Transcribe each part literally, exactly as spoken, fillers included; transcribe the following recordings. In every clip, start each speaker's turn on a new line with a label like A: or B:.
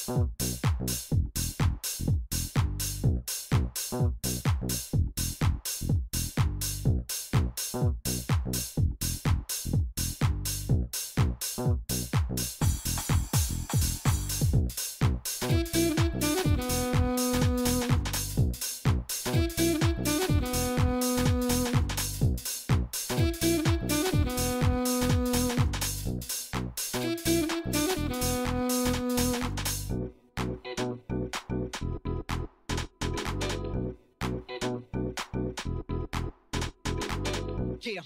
A: Yeah.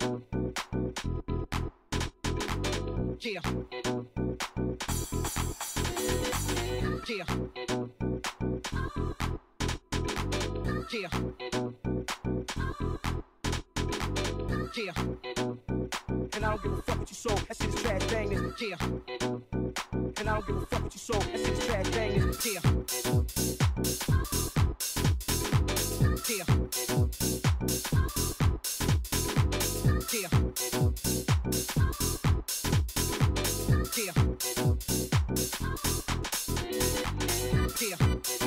A: Yeah. Yeah. Yeah. Yeah. And I don't give a fuck what you sold. That shit is trash banging. Yeah. And I don't give a fuck what you sold. That shit is trash banging. Yeah. Yeah. Yeah. Yeah. Yeah.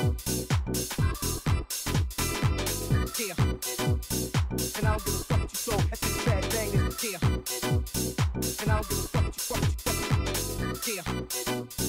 A: Yeah. And I don't give a fuck what you sold. That shit is trash banging. Yeah. And I don't give a fuck what you fuck what you fuck. Yeah.